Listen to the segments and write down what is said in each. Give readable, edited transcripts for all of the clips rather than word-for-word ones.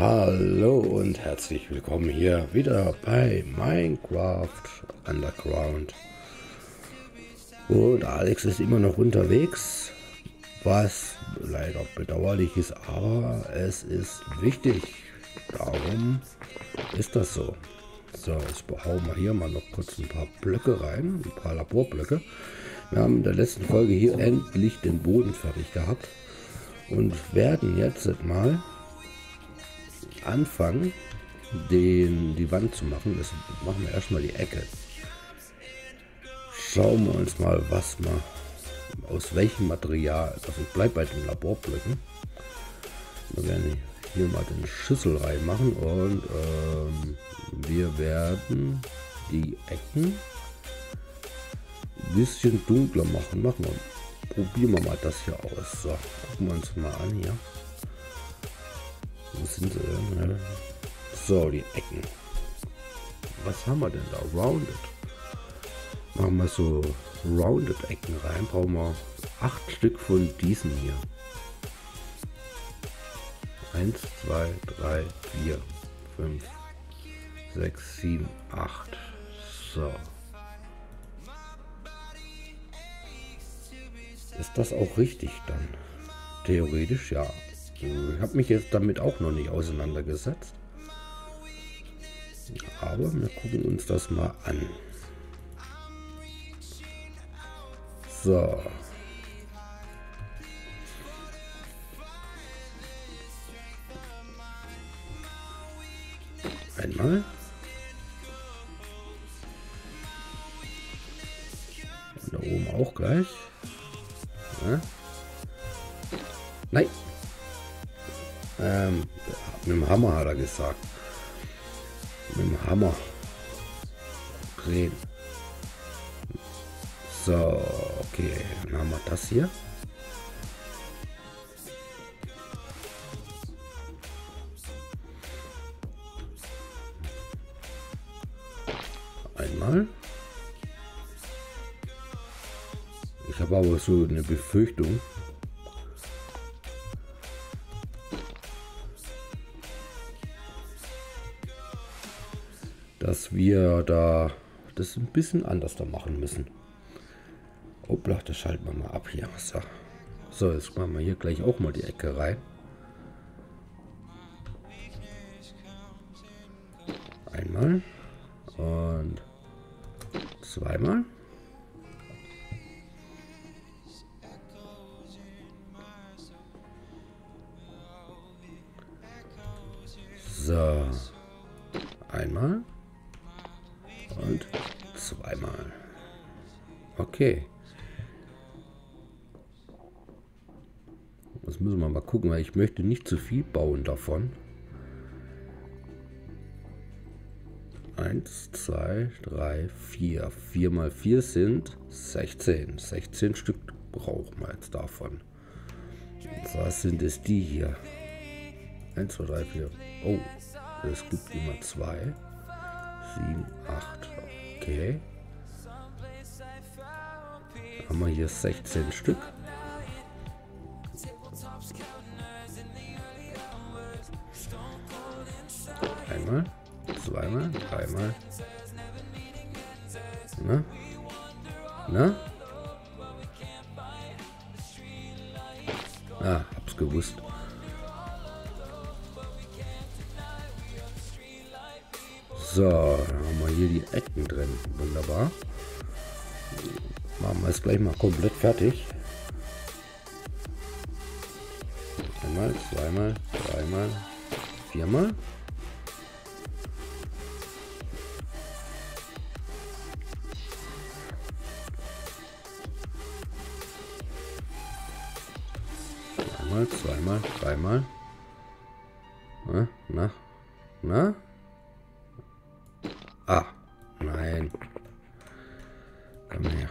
Hallo und herzlich willkommen hier wieder bei Minecraft Underground. Und Alex ist immer noch unterwegs, was leider bedauerlich ist, aber es ist wichtig. Darum ist das so. So, jetzt hauen wir hier mal noch kurz ein paar Blöcke rein, ein paar Laborblöcke. Wir haben in der letzten Folge hier endlich den Boden fertig gehabt und werden jetzt mal anfangen, die Wand zu machen. Das machen wir erstmal die Ecke. Schauen wir uns mal, was wir aus welchem Material, also ich bleibe bei den Laborblöcken. Wir werden hier mal den Schüssel reinmachen und wir werden die Ecken ein bisschen dunkler machen. Probieren wir mal das hier aus. So, gucken wir uns mal an hier. Wo sind sie denn? So, die Ecken. Was haben wir denn da? Rounded. Machen wir so Rounded Ecken rein. Brauchen wir 8 Stück von diesen hier. 1, 2, 3, 4, 5, 6, 7, 8. So. Ist das auch richtig dann? Theoretisch ja. Ich habe mich jetzt damit auch noch nicht auseinandergesetzt. Aber wir gucken uns das mal an. So. Einmal. Und da oben auch gleich. Ja. Nein. Mit dem Hammer hat er gesagt. Mit dem Hammer. Drehen. So, okay. Dann haben wir das hier. Einmal. Ich habe aber so eine Befürchtung. Dass wir da das ein bisschen anders da machen müssen. Hoppla, das schalten wir mal ab hier. So, jetzt machen wir hier gleich auch mal die Ecke rein. Einmal und zweimal. So, einmal. Und zweimal. Okay. Das müssen wir mal gucken, weil ich möchte nicht zu viel bauen davon. 1, 2, 3, 4. 4 mal 4 sind 16. 16 Stück brauchen wir jetzt davon. Was sind es die hier? 1, 2, 3, 4. Oh, es gibt immer 2. 7, 8. Okay. Haben wir hier 16 Stück. Einmal, zweimal, dreimal. Na? Na? Ah, hab's gewusst. So, dann haben wir hier die Ecken drin. Wunderbar. Machen wir es gleich mal komplett fertig. Einmal, zweimal, dreimal, viermal. Einmal, zweimal, dreimal. Na? Ah, nein. Komm her.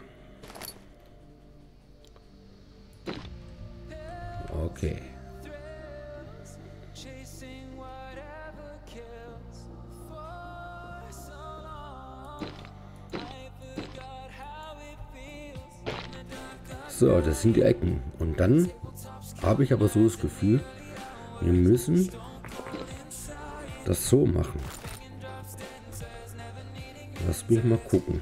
Okay. So, das sind die Ecken. Und dann habe ich aber so das Gefühl, wir müssen das so machen. Lass mich mal gucken.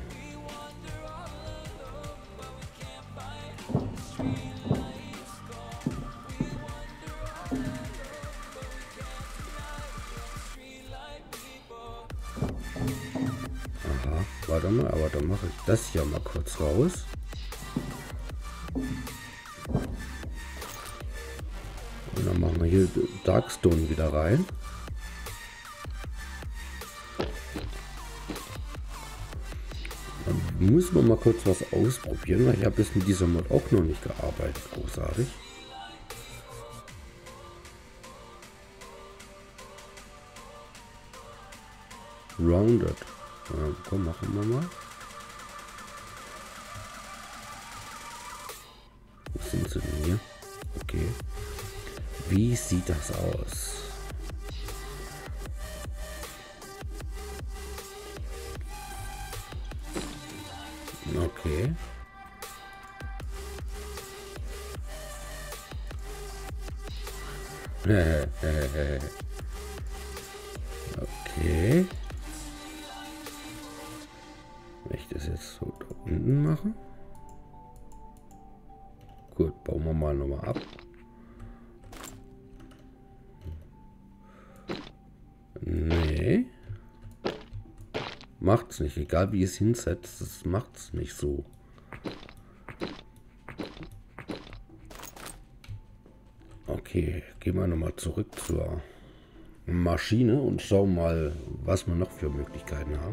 Aha, warte mal, aber dann mache ich das hier mal kurz raus. Und dann machen wir hier Darkstone wieder rein. Dann müssen wir mal kurz was ausprobieren, weil ich habe jetzt mit dieser Mod auch noch nicht gearbeitet, großartig. Rounded. Ja, komm, machen wir mal. Wo sind sie denn hier? Okay. Wie sieht das aus? Okay. Okay. Wenn ich das jetzt so da unten mache. Gut, bauen wir mal nochmal ab. Nee. Macht's nicht. Egal wie es hinsetzt, das macht's nicht so. Okay, gehen wir nochmal zurück zur Maschine und schauen mal, was wir noch für Möglichkeiten haben.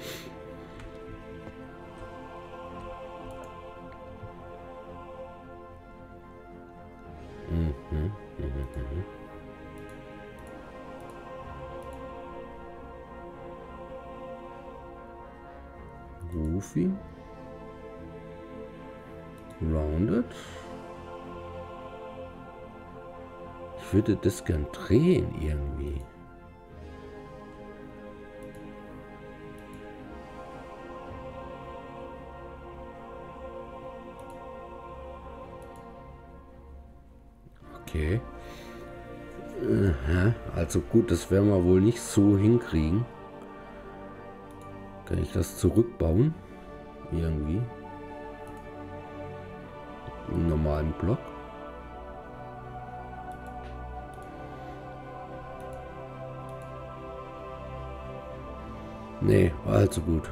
Goofy. Rounded. Ich würde das gern drehen irgendwie. Okay. Also gut, das werden wir wohl nicht so hinkriegen. Kann ich das zurückbauen? Irgendwie. Im normalen Block. Nee, also gut.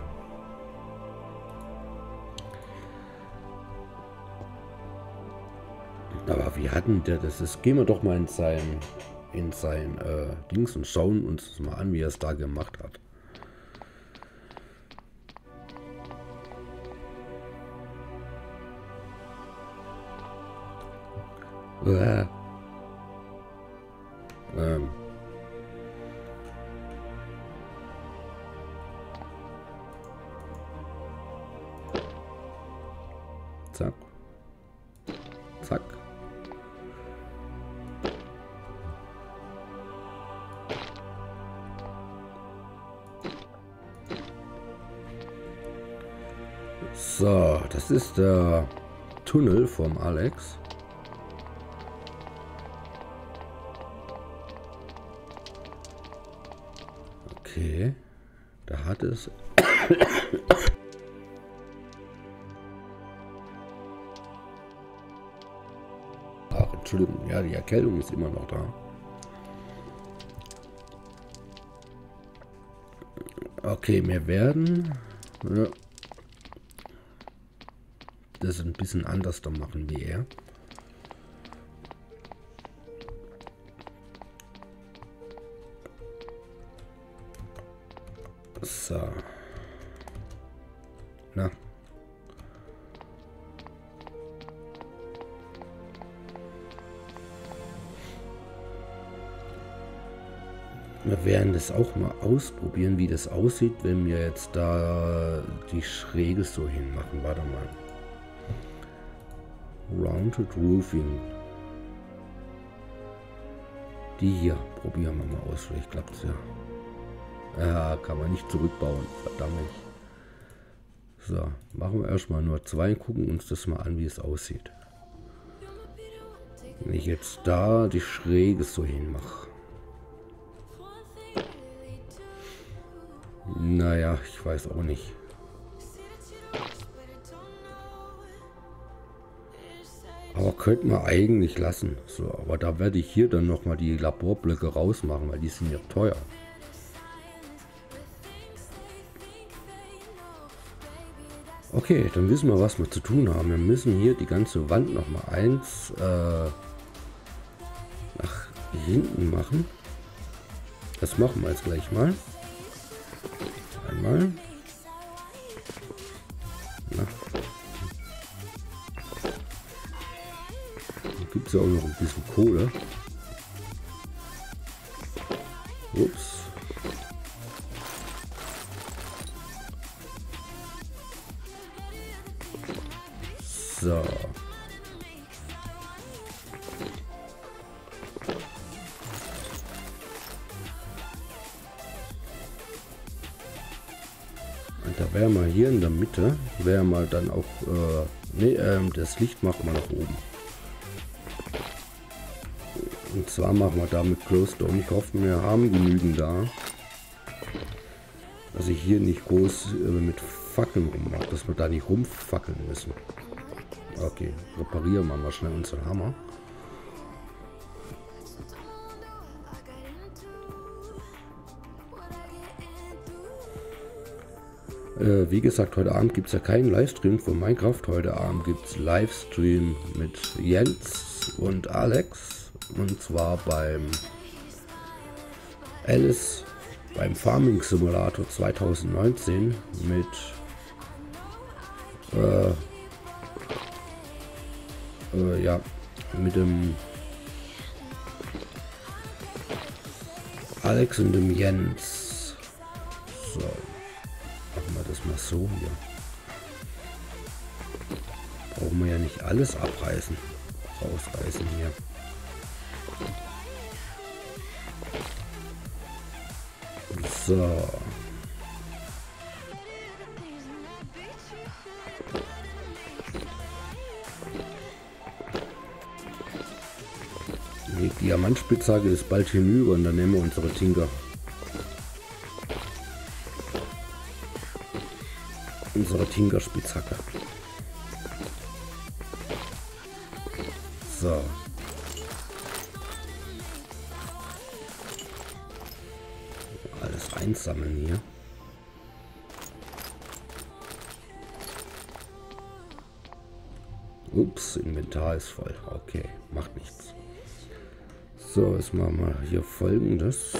Aber wie hatten der das? Jetzt gehen wir doch mal in sein Dings und schauen uns das mal an, wie er es da gemacht hat. Zack. Zack. So, das ist der Tunnel vom Alex. Okay, da hat es... Ach, Entschuldigung, ja, die Erkältung ist immer noch da. Okay, wir werden das ein bisschen anders da machen wie er. So. Na. Wir werden das auch mal ausprobieren, wie das aussieht, wenn wir jetzt da die Schräge so hinmachen. Warte mal. Rounded Roofing. Die hier probieren wir mal aus. Vielleicht klappt es ja. Ja, kann man nicht zurückbauen. Verdammt. So, machen wir erstmal nur zwei. Gucken uns das mal an, wie es aussieht. Wenn ich jetzt da die Schräge so hinmache. Naja, ich weiß auch nicht. Aber könnte man eigentlich lassen. So, aber da werde ich hier dann nochmal die Laborblöcke rausmachen, weil die sind ja teuer. Okay, dann wissen wir, was wir zu tun haben. Wir müssen hier die ganze Wand nochmal eins nach hinten machen. Das machen wir jetzt gleich mal. Einmal. Na. Hier gibt es ja auch noch ein bisschen Kohle. Ups. So. Und da wären wir hier in der Mitte, wären wir dann auch, das Licht machen wir nach oben. Und zwar machen wir da mit Glowstone. Ich hoffe, wir haben genügend da. Dass ich hier nicht groß mit Fackeln rummache, dass wir da nicht rumfackeln müssen. Okay, reparieren wir mal schnell unseren Hammer. Wie gesagt, heute Abend gibt es ja keinen Livestream von Minecraft. Heute Abend gibt es Livestream mit Jens und Alex. Und zwar beim Alice, beim Farming Simulator 2019 mit ja, mit dem Alex und dem Jens. So, machen wir das mal so hier. Brauchen wir ja nicht alles abreißen, rausreißen hier. So. Die Diamantspitzhacke ist bald hinüber und dann nehmen wir unsere Tinker. Unsere Tinkerspitzhacke. So. Alles einsammeln hier. Ups, Inventar ist voll. Okay, macht nichts. So, jetzt machen wir hier Folgendes.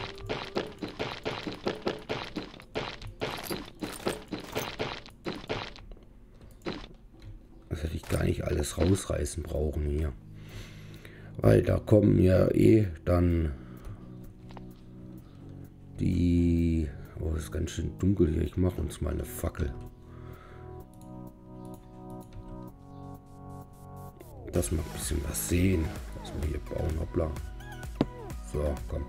Das hätte ich gar nicht alles rausreißen brauchen hier. Weil da kommen ja eh dann die... Oh, ist ganz schön dunkel hier. Ich mache uns mal eine Fackel. Dass wir ein bisschen was sehen. Was wir hier bauen. Hoppla. So, komm.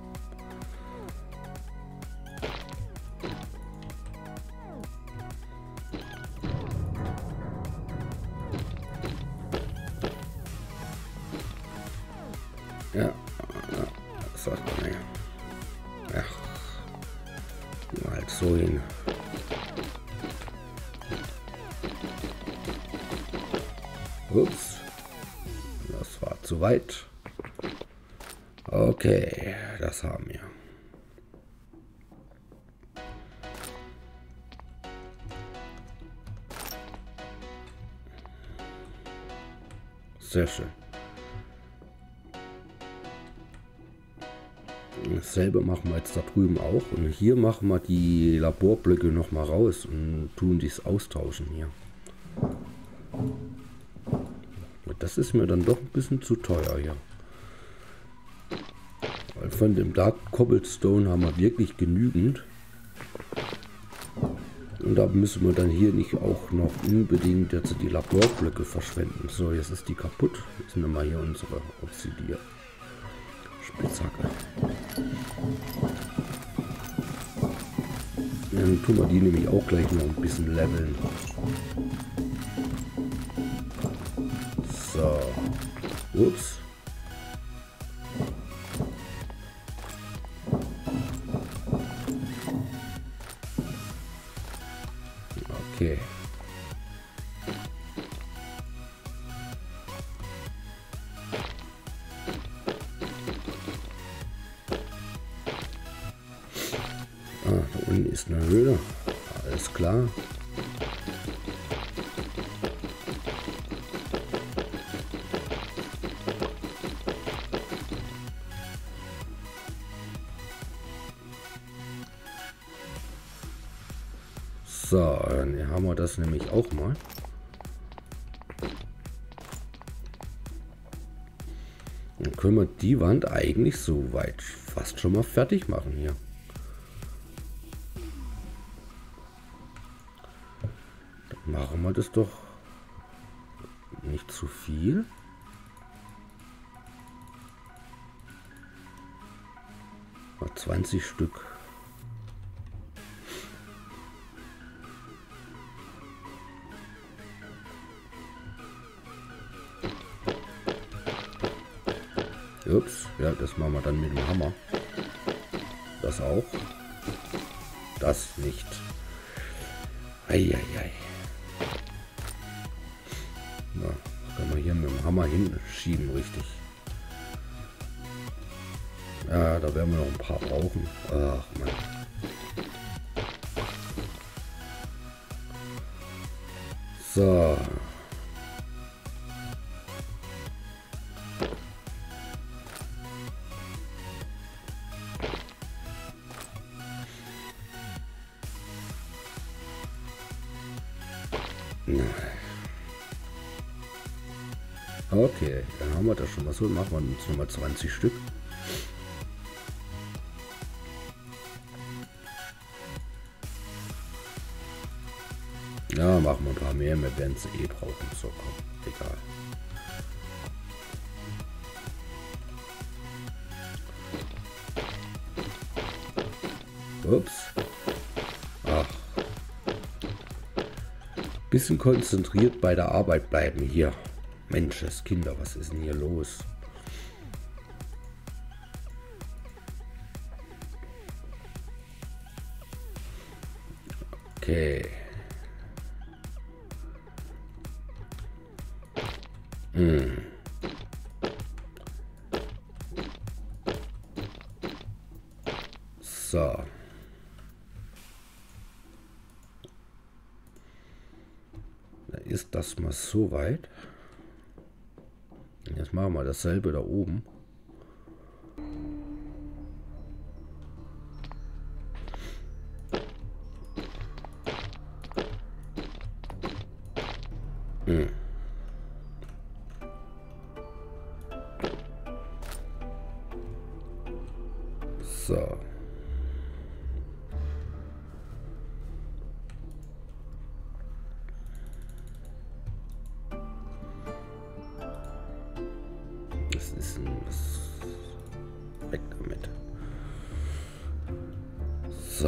Ja, das sagt man ja. Ja, halt so hin. Ups, das war zu weit. Okay, das haben wir. Sehr schön. Dasselbe machen wir jetzt da drüben auch. Und hier machen wir die Laborblöcke noch mal raus und tun dies austauschen hier. Das ist mir dann doch ein bisschen zu teuer hier. Weil von dem Dark Cobblestone haben wir wirklich genügend. Und da müssen wir dann hier nicht auch noch unbedingt jetzt die Laborblöcke verschwenden. So, jetzt ist die kaputt. Jetzt nehmen wir hier unsere Obsidian Spitzhacke. Dann tun wir die nämlich auch gleich noch ein bisschen leveln. So. Ups. Okay. Ah, da unten ist eine Höhle. Alles klar. So, dann haben wir das nämlich auch mal. Dann können wir die Wand eigentlich so weit fast schon mal fertig machen hier. Dann machen wir das doch nicht zu viel. Mal 20 Stück. Ups, ja, das machen wir dann mit dem Hammer. Das auch. Das nicht. Eieiei. Ja, das kann man hier mit dem Hammer hinschieben, richtig. Ja, da werden wir noch ein paar brauchen. Ach Mann. So. Okay, dann haben wir das schon mal so. Machen wir uns nochmal 20 Stück. Ja, machen wir ein paar mehr. Wir werden es eh brauchen. So, komm, egal. Ups. Ach. Bisschen konzentriert bei der Arbeit bleiben hier. Mensch, Kinder, was ist denn hier los? Okay. So. Da ist das mal so weit. Jetzt machen wir dasselbe da oben. So. Das ist ein weg damit. So.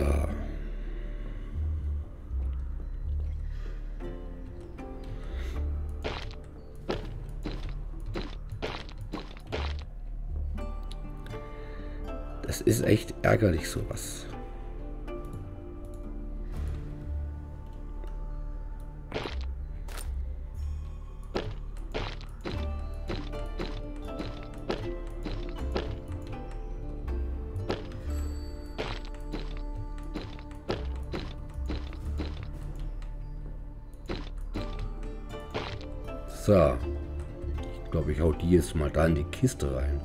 Das ist echt ärgerlich, sowas. So. Ich glaube, ich hau die jetzt mal da in die Kiste rein.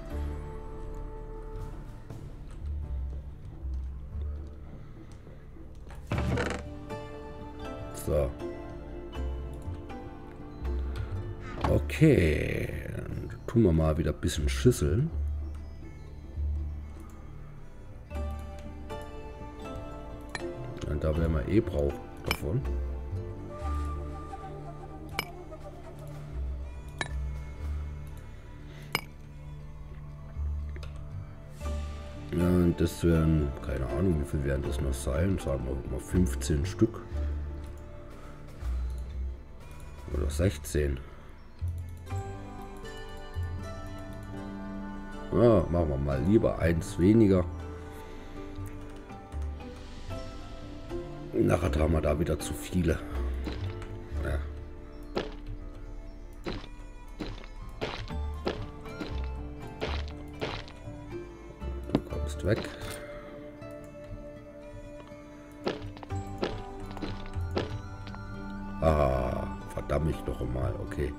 So. Okay. Dann tun wir mal wieder ein bisschen schüsseln. Und da werden wir eh brauchen davon. Ja, und das werden, keine Ahnung, wie viel werden das noch sein? Sagen wir mal 15 Stück. Oder 16. Ja, machen wir mal lieber eins weniger. Nachher haben wir da wieder zu viele. Ja. Du kommst weg. Ah, verdammt ich doch mal, okay.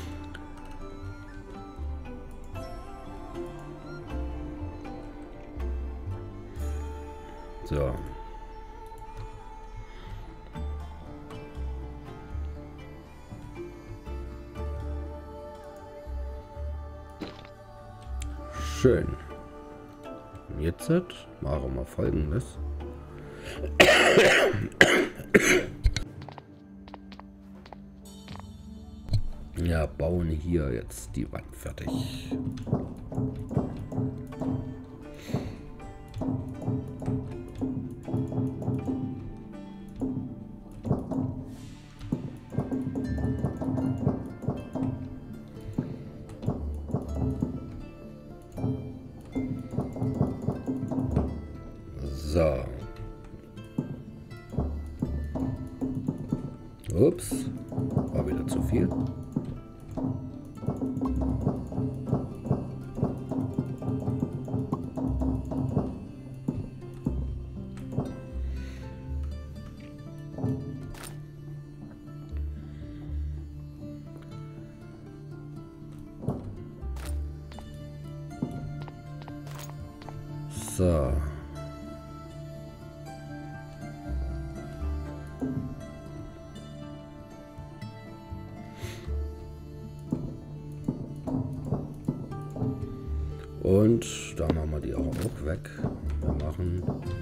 So. Schön. Und jetzt machen wir Folgendes. Ja, bauen hier jetzt die Wand fertig. So. Ups, war wieder zu viel. So. Und da machen wir die auch weg. Wir machen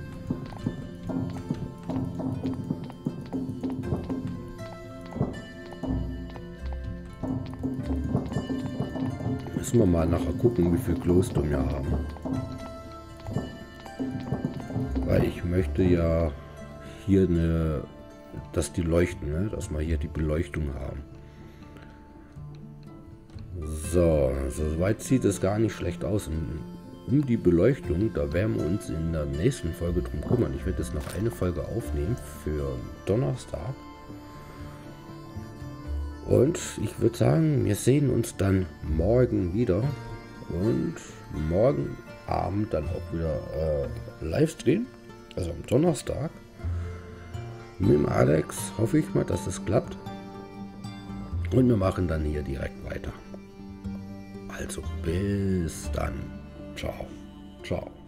müssen wir mal nachher gucken, wie viel Glowstone wir haben. Weil ich möchte ja hier dass die leuchten, ne? Dass wir hier die Beleuchtung haben. So, soweit sieht es gar nicht schlecht aus. Um die Beleuchtung, da werden wir uns in der nächsten Folge drum kümmern. Ich werde jetzt noch eine Folge aufnehmen für Donnerstag. Und ich würde sagen, wir sehen uns dann morgen wieder. Und morgen Abend dann auch wieder Livestream. Also am Donnerstag. Mit dem Alex hoffe ich mal, dass es klappt. Und wir machen dann hier direkt weiter. Also bis dann. Ciao. Ciao.